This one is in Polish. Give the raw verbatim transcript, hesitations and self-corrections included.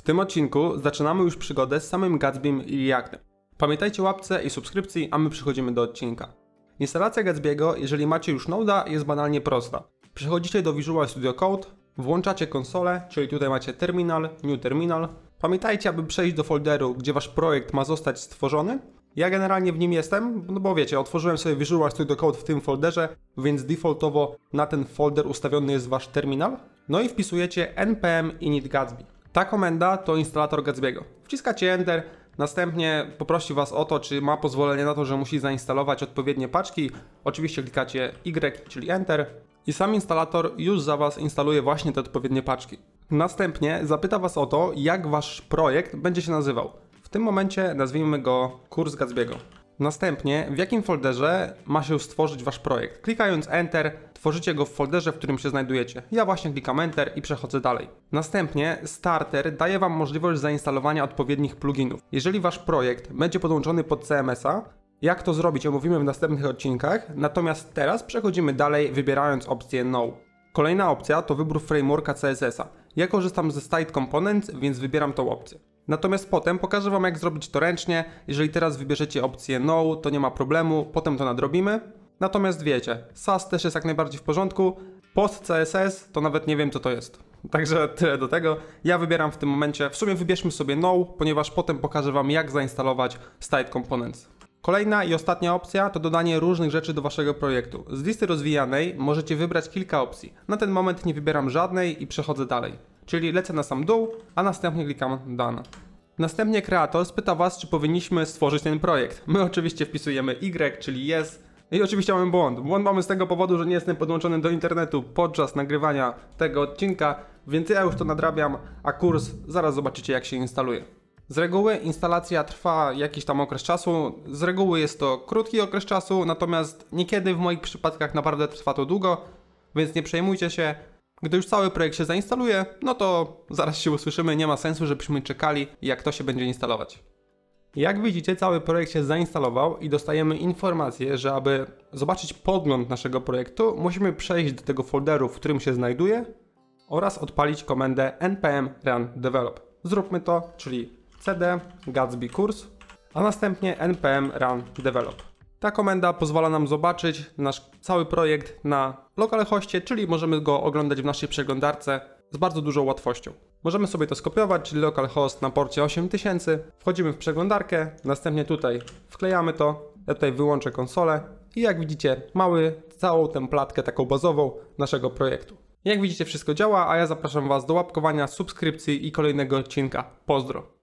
tym odcinku zaczynamy już przygodę z samym Gatsbym i Reactem. Pamiętajcie o łapce i subskrypcji, a my przechodzimy do odcinka. Instalacja Gatsby'ego, jeżeli macie już Node'a, jest banalnie prosta. Przechodzicie do Visual Studio Code, włączacie konsolę, czyli tutaj macie terminal, new terminal. Pamiętajcie, aby przejść do folderu, gdzie wasz projekt ma zostać stworzony. Ja generalnie w nim jestem, no bo wiecie, otworzyłem sobie Visual Studio Code w tym folderze, więc defaultowo na ten folder ustawiony jest wasz terminal. No i wpisujecie npm init gatsby. Ta komenda to instalator Gatsby'ego. Wciskacie Enter, następnie poprosi was o to, czy ma pozwolenie na to, że musi zainstalować odpowiednie paczki. Oczywiście klikacie Y, czyli Enter i sam instalator już za was instaluje właśnie te odpowiednie paczki. Następnie zapyta was o to, jak wasz projekt będzie się nazywał. W tym momencie nazwijmy go kurs Gatsby'ego. Następnie w jakim folderze ma się stworzyć wasz projekt. Klikając Enter tworzycie go w folderze, w którym się znajdujecie. Ja właśnie klikam Enter i przechodzę dalej. Następnie Starter daje wam możliwość zainstalowania odpowiednich pluginów. Jeżeli wasz projekt będzie podłączony pod C M S a, jak to zrobić omówimy w następnych odcinkach, natomiast teraz przechodzimy dalej, wybierając opcję No. Kolejna opcja to wybór frameworka C S S a. Ja korzystam ze Style Components, więc wybieram tą opcję. Natomiast potem pokażę wam, jak zrobić to ręcznie. Jeżeli teraz wybierzecie opcję No, to nie ma problemu, potem to nadrobimy. Natomiast wiecie, S A S też jest jak najbardziej w porządku. Post C S S to nawet nie wiem, co to jest. Także tyle do tego. Ja wybieram w tym momencie, w sumie wybierzmy sobie No, ponieważ potem pokażę wam, jak zainstalować Style Components. Kolejna i ostatnia opcja to dodanie różnych rzeczy do waszego projektu. Z listy rozwijanej możecie wybrać kilka opcji. Na ten moment nie wybieram żadnej i przechodzę dalej. Czyli lecę na sam dół, a następnie klikam Done. Następnie kreator spyta was, czy powinniśmy stworzyć ten projekt. My oczywiście wpisujemy Y, czyli Yes. I oczywiście mamy błąd. Błąd mamy z tego powodu, że nie jestem podłączony do internetu podczas nagrywania tego odcinka, więc ja już to nadrabiam, a kurs zaraz zobaczycie, jak się instaluje. Z reguły instalacja trwa jakiś tam okres czasu, z reguły jest to krótki okres czasu, natomiast niekiedy w moich przypadkach naprawdę trwa to długo, więc nie przejmujcie się. Gdy już cały projekt się zainstaluje, no to zaraz się usłyszymy, nie ma sensu, żebyśmy czekali, jak to się będzie instalować. Jak widzicie, cały projekt się zainstalował i dostajemy informację, że aby zobaczyć podgląd naszego projektu, musimy przejść do tego folderu, w którym się znajduje oraz odpalić komendę npm run develop. Zróbmy to, czyli cd gatsby kurs, a następnie npm run develop. Ta komenda pozwala nam zobaczyć nasz cały projekt na localhostie, czyli możemy go oglądać w naszej przeglądarce z bardzo dużą łatwością. Możemy sobie to skopiować, czyli localhost na porcie osiem tysięcy, wchodzimy w przeglądarkę, następnie tutaj wklejamy to, ja tutaj wyłączę konsolę i jak widzicie mamy całą tę platkę taką bazową naszego projektu. Jak widzicie wszystko działa, a ja zapraszam was do łapkowania, subskrypcji i kolejnego odcinka. Pozdro!